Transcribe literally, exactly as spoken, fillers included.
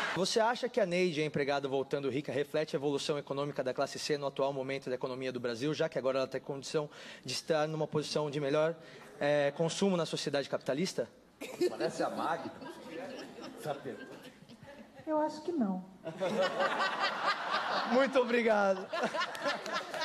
Você acha que a Neide, a empregada voltando rica, reflete a evolução econômica da classe C no atual momento da economia do Brasil, já que agora ela tem condição de estar numa posição de melhor é, consumo na sociedade capitalista? Parece a Magda. Eu acho que não. Muito obrigado.